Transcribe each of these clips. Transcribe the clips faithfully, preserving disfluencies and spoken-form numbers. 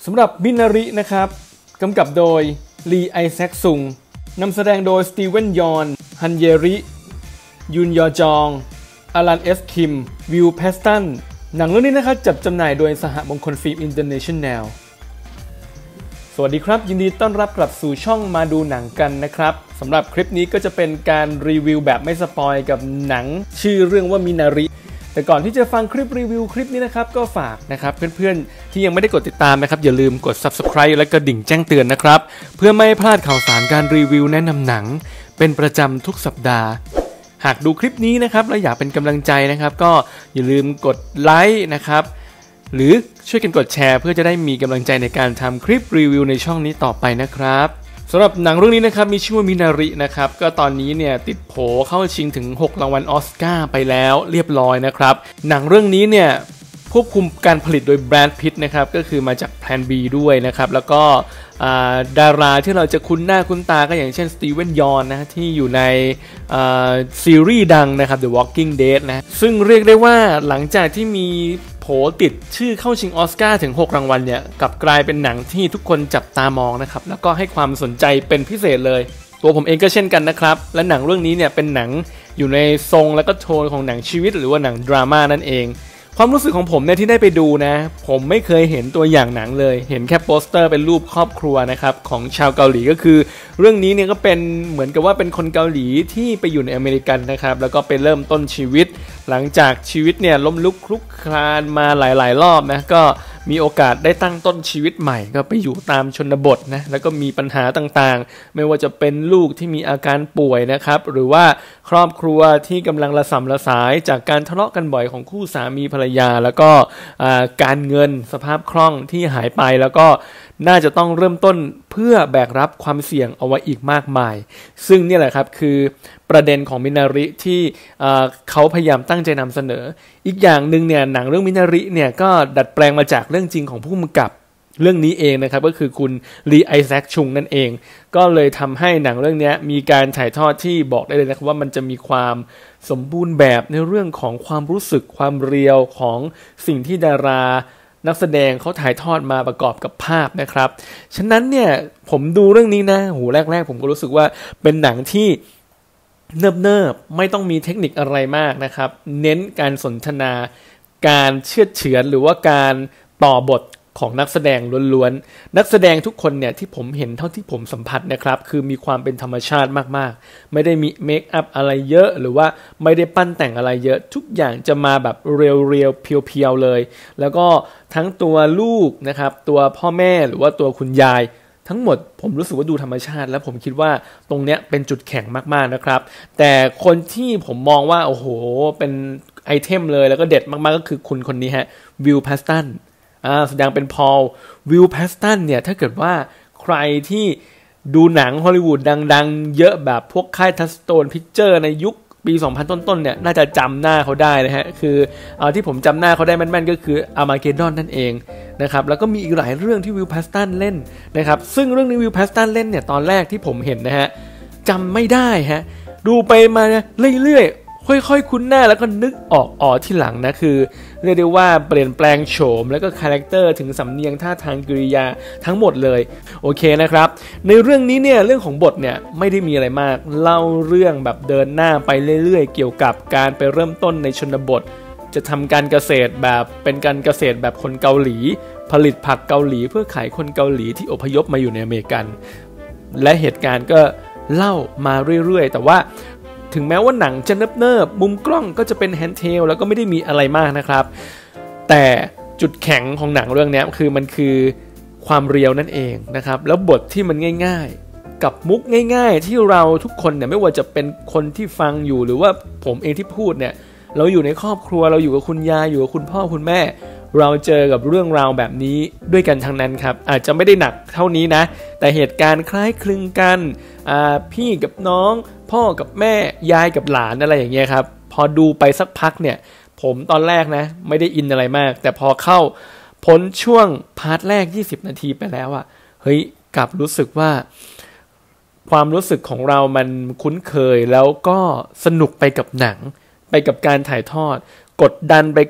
สำหรับมินารินะครับกำกับโดยลีไอแซคซุงนำแสดงโดยสตีเวนยอนฮันเยริยุนยอจองอารันเอสคิมวิลเพสตันหนังเรื่องนี้นะครับจัดจำหน่ายโดยสหมงคลฟิล์มอินเตอร์เนชั่นแนลสวัสดีครับยินดีต้อนรับกลับสู่ช่องมาดูหนังกันนะครับสำหรับคลิปนี้ก็จะเป็นการรีวิวแบบไม่สปอยกับหนังชื่อเรื่องว่ามินาริแต่ก่อนที่จะฟังคลิปรีวิวคลิปนี้นะครับก็ฝากนะครับเพื่อนๆที่ยังไม่ได้กดติดตามนะครับอย่าลืมกด ซับสไครบ์ และกระดิ่งแจ้งเตือนนะครับเพื่อไม่พลาดข่าวสารการรีวิวแนะนำหนังเป็นประจำทุกสัปดาห์หากดูคลิปนี้นะครับและอยากเป็นกำลังใจนะครับก็อย่าลืมกดไลค์นะครับหรือช่วยกันกดแชร์เพื่อจะได้มีกำลังใจในการทำคลิปรีวิวในช่องนี้ต่อไปนะครับสำหรับหนังเรื่องนี้นะครับมีชื่อว่ามินารินะครับก็ตอนนี้เนี่ยติดโผเข้าชิงถึงหกรางวัลออสการ์ไปแล้วเรียบร้อยนะครับหนังเรื่องนี้เนี่ยควบคุมการผลิตโดยแบรด พิตต์นะครับก็คือมาจากแพลน บี ด้วยนะครับแล้วก็ดาราที่เราจะคุ้นหน้าคุ้นตาก็อย่างเช่นสตีเวนยอนนะที่อยู่ในซีรีส์ดังนะครับ The Walking Dead นะซึ่งเรียกได้ว่าหลังจากที่มีโผติดชื่อเข้าชิงออสการ์ถึงหกรางวัลเนี่ยกลับกลายเป็นหนังที่ทุกคนจับตามองนะครับแล้วก็ให้ความสนใจเป็นพิเศษเลยตัวผมเองก็เช่นกันนะครับและหนังเรื่องนี้เนี่ยเป็นหนังอยู่ในทรงและก็โทนของหนังชีวิตหรือว่าหนังดราม่านั่นเองความรู้สึกของผมเนี่ยที่ได้ไปดูนะผมไม่เคยเห็นตัวอย่างหนังเลยเห็นแค่โปสเตอร์เป็นรูปครอบครัวนะครับของชาวเกาหลีก็คือเรื่องนี้เนี่ยก็เป็นเหมือนกับว่าเป็นคนเกาหลีที่ไปอยู่ในอเมริกันนะครับแล้วก็ไปเริ่มต้นชีวิตหลังจากชีวิตเนี่ยล้มลุกคลุกคลานมาหลายๆรอบนะก็มีโอกาสได้ตั้งต้นชีวิตใหม่ก็ไปอยู่ตามชนบทนะแล้วก็มีปัญหาต่างๆไม่ว่าจะเป็นลูกที่มีอาการป่วยนะครับหรือว่าครอบครัวที่กำลังระส่ำระสายจากการทะเลาะกันบ่อยของคู่สามีภรรยาแล้วก็การเงินสภาพคล่องที่หายไปแล้วก็น่าจะต้องเริ่มต้นเพื่อแบกรับความเสี่ยงเอาไว้อีกมากมายซึ่งนี่แหละครับคือประเด็นของมินาริที่เขาพยายามตั้งใจนำเสนออีกอย่างหนึ่งเนี่ยหนังเรื่องมินาริเนี่ยก็ดัดแปลงมาจากเรื่องจริงของผู้กำกับเรื่องนี้เองนะครับก็คือคุณลีไอแซคชุงนั่นเองก็เลยทำให้หนังเรื่องนี้มีการถ่ายทอดที่บอกได้เลยนะครับว่ามันจะมีความสมบูรณ์แบบในเรื่องของความรู้สึกความเรียวของสิ่งที่ดารานักแสดงเขาถ่ายทอดมาประกอบกับภาพนะครับฉะนั้นเนี่ยผมดูเรื่องนี้นะโหแรกๆผมก็รู้สึกว่าเป็นหนังที่เนิบๆไม่ต้องมีเทคนิคอะไรมากนะครับเน้นการสนทนาการเชื่อดเฉือนหรือว่าการต่อบทของนักแสดงล้วนๆนักแสดงทุกคนเนี่ยที่ผมเห็นเท่าที่ผมสัมผัสนะครับคือมีความเป็นธรรมชาติมากๆไม่ได้มีเมคอัพอะไรเยอะหรือว่าไม่ได้ปั้นแต่งอะไรเยอะทุกอย่างจะมาแบบเรียวๆเพียวๆเลยแล้วก็ทั้งตัวลูกนะครับตัวพ่อแม่หรือว่าตัวคุณยายทั้งหมดผมรู้สึกว่าดูธรรมชาติและผมคิดว่าตรงเนี้ยเป็นจุดแข็งมากๆนะครับแต่คนที่ผมมองว่าโอ้โหเป็นไอเทมเลยแล้วก็เด็ดมากๆก็คือคุณคนนี้ฮะวิล เพสตันแสดงเป็นพอลวิล เพสตันเนี่ยถ้าเกิดว่าใครที่ดูหนังฮอลลีวูดดังๆเยอะแบบพวกค่ายทัชสโตนพิกเจอร์ในยุคปีสองพันต้นๆเนี่ยน่าจะจำหน้าเขาได้นะฮะคือเอาที่ผมจำหน้าเขาได้แม่นๆก็คืออาร์มาเกดดอนนั่นเองนะครับแล้วก็มีอีกหลายเรื่องที่วิล เพสตันเล่นนะครับซึ่งเรื่องนี้วิล เพสตันเล่นเนี่ยตอนแรกที่ผมเห็นนะฮะจำไม่ได้ฮะดูไปมาเรื่อยๆค่อยๆคุ้นหน้าแล้วก็นึกออกอ๋อที่หลังนะคือเรียกได้ว่าเปลี่ยนแปลงโฉมแล้วก็คาแรคเตอร์ถึงสำเนียงท่าทางกริยาทั้งหมดเลยโอเคนะครับในเรื่องนี้เนี่ยเรื่องของบทเนี่ยไม่ได้มีอะไรมากเล่าเรื่องแบบเดินหน้าไปเรื่อยๆเกี่ยวกับการไปเริ่มต้นในชนบทจะทำการเกษตรแบบเป็นการเกษตรแบบคนเกาหลีผลิตผักเกาหลีเพื่อขายคนเกาหลีที่อพยพมาอยู่ในอเมริกันและเหตุการณ์ก็เล่ามาเรื่อยๆแต่ว่าถึงแม้ว่าหนังจะเนิบๆมุมกล้องก็จะเป็นแฮนด์เทลแล้วก็ไม่ได้มีอะไรมากนะครับแต่จุดแข็งของหนังเรื่องนี้คือมันคือความเรียวนั่นเองนะครับแล้วบทที่มันง่ายๆกับมุกง่ายๆที่เราทุกคนเนี่ยไม่ว่าจะเป็นคนที่ฟังอยู่หรือว่าผมเองที่พูดเนี่ยเราอยู่ในครอบครัวเราอยู่กับคุณยายอยู่กับคุณพ่อคุณแม่เราเจอกับเรื่องราวแบบนี้ด้วยกันทั้งนั้นครับอาจจะไม่ได้หนักเท่านี้นะแต่เหตุการณ์คล้ายคลึงกันพี่กับน้องพ่อกับแม่ยายกับหลานอะไรอย่างเงี้ยครับพอดูไปสักพักเนี่ยผมตอนแรกนะไม่ได้อินอะไรมากแต่พอเข้าพ้นช่วงพาร์ทแรกยี่สิบนาทีไปแล้วอะเฮ้ยกลับรู้สึกว่าความรู้สึกของเรามันคุ้นเคยแล้วก็สนุกไปกับหนังไปกับการถ่ายทอดกดดันไปกับ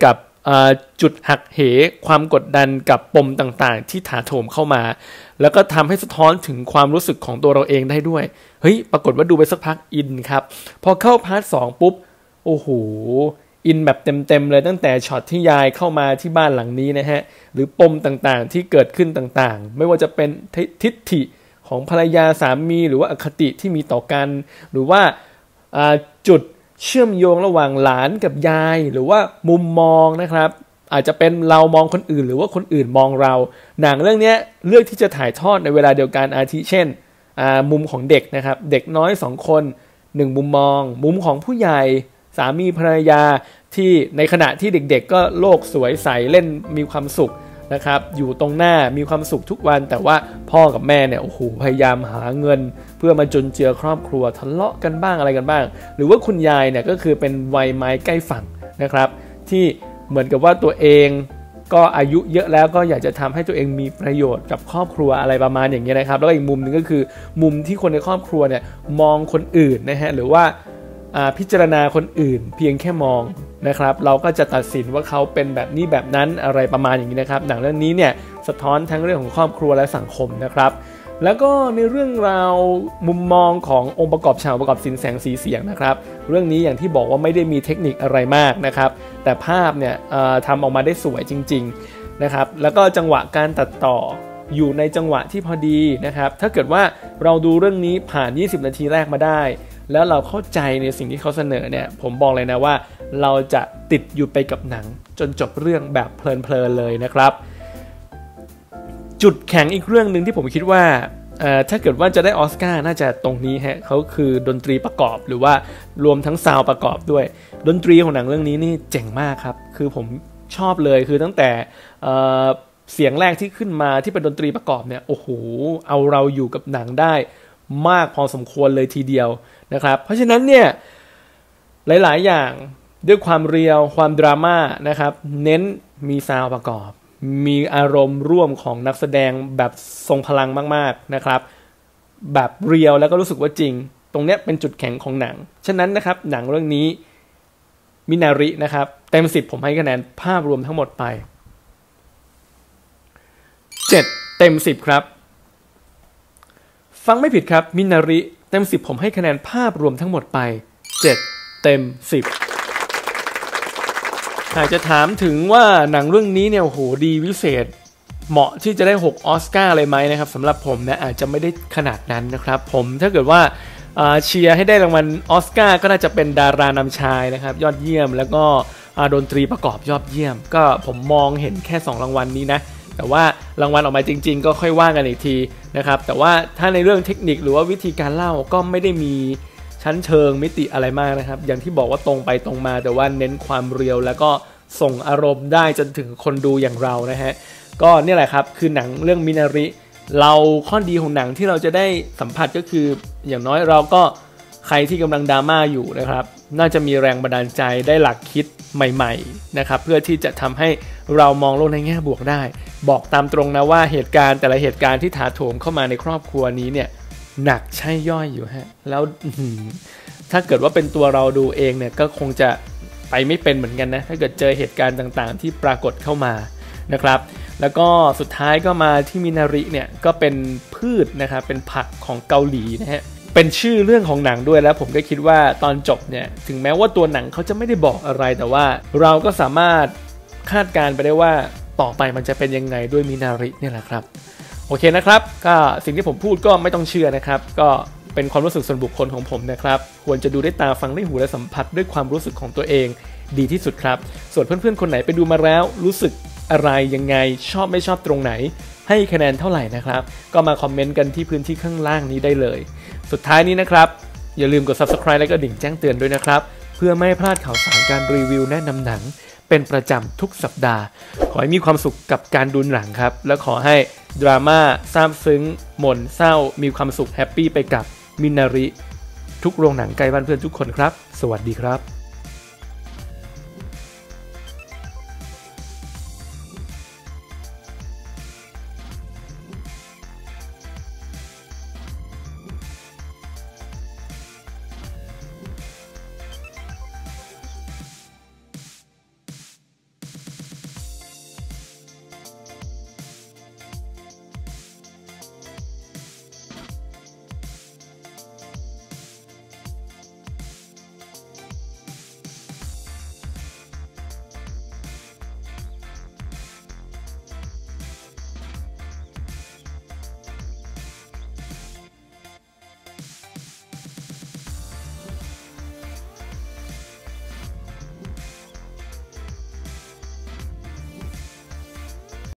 จุดหักเหความกดดันกับปมต่างๆที่ถาโถมเข้ามาแล้วก็ทำให้สะท้อนถึงความรู้สึกของตัวเราเองได้ด้วยเฮ้ยปรากฏว่าดูไปสักพักอินครับพอเข้าพาร์ทสองปุ๊บโอ้โหอินแบบเต็มๆเลยตั้งแต่ช็อตที่ยายเข้ามาที่บ้านหลังนี้นะฮะหรือปมต่างๆที่เกิดขึ้นต่างๆไม่ว่าจะเป็นทิฏฐิของภรรยาสามีหรือว่าอคติที่มีต่อกันหรือว่าจุดเชื่อมโยงระหว่างหลานกับยายหรือว่ามุมมองนะครับอาจจะเป็นเรามองคนอื่นหรือว่าคนอื่นมองเราหนังเรื่องนี้เลือกที่จะถ่ายทอดในเวลาเดียวกันอาทิเช่นมุมของเด็กนะครับเด็กน้อยสองคนหนึ่งมุมมองมุมของผู้ใหญ่สามีภรรยาที่ในขณะที่เด็กๆก็โลกสวยใสเล่นมีความสุขนะครับอยู่ตรงหน้ามีความสุขทุกวันแต่ว่าพ่อกับแม่เนี่ยโอ้โหพยายามหาเงินเพื่อมาจุนเจือครอบครัวทะเลาะกันบ้างอะไรกันบ้างหรือว่าคุณยายเนี่ยก็คือเป็นวัยไม้ใกล้ฝั่งนะครับที่เหมือนกับว่าตัวเองก็อายุเยอะแล้วก็อยากจะทำให้ตัวเองมีประโยชน์กับครอบครัวอะไรประมาณอย่างเงี้ยนะครับแล้วอีกมุมนึงก็คือมุมที่คนในครอบครัวเนี่ยมองคนอื่นนะฮะหรือว่าพิจารณาคนอื่นเพียงแค่มองนะครับเราก็จะตัดสินว่าเขาเป็นแบบนี้แบบนั้นอะไรประมาณอย่างนี้นะครับหนังเรื่องนี้เนี่ยสะท้อนทั้งเรื่องของครอบครัวและสังคมนะครับแล้วก็ในเรื่องราวมุมมองขององค์ประกอบฉากประกอบสินแสงสีเสียงนะครับเรื่องนี้อย่างที่บอกว่าไม่ได้มีเทคนิคอะไรมากนะครับแต่ภาพเนี่ยทำออกมาได้สวยจริงๆนะครับแล้วก็จังหวะการตัดต่ออยู่ในจังหวะที่พอดีนะครับถ้าเกิดว่าเราดูเรื่องนี้ผ่านยี่สิบนาทีแรกมาได้แล้วเราเข้าใจในสิ่งที่เขาเสนอเนี่ยผมบอกเลยนะว่าเราจะติดอยู่ไปกับหนังจนจบเรื่องแบบเพลินๆเลยนะครับจุดแข็งอีกเรื่องนึงที่ผมคิดว่าถ้าเกิดว่าจะได้ออสการ์น่าจะตรงนี้ฮะเขาคือดนตรีประกอบหรือว่ารวมทั้งซาวด์ประกอบด้วยดนตรีของหนังเรื่องนี้นี่เจ๋งมากครับคือผมชอบเลยคือตั้งแต่เสียงแรกที่ขึ้นมาที่เป็นดนตรีประกอบเนี่ยโอ้โหเอาเราอยู่กับหนังได้มากพอสมควรเลยทีเดียวนะครับเพราะฉะนั้นเนี่ยหลายๆอย่างด้วยความเรียวความดราม่านะครับเน้นมีซาวด์ประกอบมีอารมณ์ร่วมของนักแสดงแบบทรงพลังมากๆนะครับแบบเรียวแล้วก็รู้สึกว่าจริงตรงเนี้ยเป็นจุดแข็งของหนังฉะนั้นนะครับหนังเรื่องนี้มินารินะครับเต็มสิบผมให้คะแนนภาพรวมทั้งหมดไปเจ็ดเต็มสิบครับฟังไม่ผิดครับมินาริเต็มสิบผมให้คะแนนภาพรวมทั้งหมดไปเจ็ดเต็มสิบหากจะถามถึงว่าหนังเรื่องนี้เนี่ยโอ้โหดีวิเศษเหมาะที่จะได้หกออสการ์เลยไหมนะครับสำหรับผมเนี่ยอาจจะไม่ได้ขนาดนั้นนะครับผมถ้าเกิดว่าเชียร์ให้ได้รางวัลออสการ์ก็น่าจะเป็นดารานำชายนะครับยอดเยี่ยมแล้วก็ดนตรีประกอบยอดเยี่ยมก็ผมมองเห็นแค่สองรางวัลนี้นะแต่ว่ารางวัลออกมาจริงๆก็ค่อยว่ากันอีกทีนะครับแต่ว่าถ้าในเรื่องเทคนิคหรือว่าวิธีการเล่าก็ไม่ได้มีชั้นเชิงมิติอะไรมากนะครับอย่างที่บอกว่าตรงไปตรงมาแต่ว่าเน้นความเรียวแล้วก็ส่งอารมณ์ได้จนถึงคนดูอย่างเรานะฮะก็นี่แหละครับคือหนังเรื่องมินาริเราข้อดีของหนังที่เราจะได้สัมผัสก็คืออย่างน้อยเราก็ใครที่กำลังดราม่าอยู่นะครับน่าจะมีแรงบันดาลใจได้หลักคิดใหม่ๆนะครับเพื่อที่จะทำให้เรามองโลกในแง่บวกได้บอกตามตรงนะว่าเหตุการณ์แต่ละเหตุการณ์ที่ถาโถมเข้ามาในครอบครัวนี้เนี่ยหนักใช่ย่อยอยู่ฮะแล้วถ้าเกิดว่าเป็นตัวเราดูเองเนี่ยก็คงจะไปไม่เป็นเหมือนกันนะถ้าเกิดเจอเหตุการณ์ต่างๆที่ปรากฏเข้ามานะครับแล้วก็สุดท้ายก็มาที่มินาริเนี่ยก็เป็นพืชนะครับเป็นผักของเกาหลีนะฮะเป็นชื่อเรื่องของหนังด้วยแล้วผมก็คิดว่าตอนจบเนี่ยถึงแม้ว่าตัวหนังเขาจะไม่ได้บอกอะไรแต่ว่าเราก็สามารถคาดการณ์ไปได้ว่าต่อไปมันจะเป็นยังไงด้วยมินาริเนี่ยแหละครับโอเคนะครับก็สิ่งที่ผมพูดก็ไม่ต้องเชื่อนะครับก็เป็นความรู้สึกส่วนบุคคลของผมนะครับควรจะดูด้วยตาฟังด้วยหูและสัมผัสด้วยความรู้สึกของตัวเองดีที่สุดครับส่วนเพื่อนๆคนไหนไปดูมาแล้วรู้สึกอะไรยังไงชอบไม่ชอบตรงไหนให้คะแนนเท่าไหร่นะครับก็มาคอมเมนต์กันที่พื้นที่ข้างล่างนี้ได้เลยสุดท้ายนี้นะครับอย่าลืมกด ซับสไครบ์ และก็ดิ่งแจ้งเตือนด้วยนะครับเพื่อไม่ให้พลาดข่าวสารการรีวิวแนะนำหนังเป็นประจำทุกสัปดาห์ขอให้มีความสุขกับการดูหนังครับและขอให้ดราม่าซาบซึ้งหม่นเศร้ามีความสุขแฮปปี้ไปกับมินาริทุกโรงหนังใกล้บ้านเพื่อนทุกคนครับสวัสดีครับ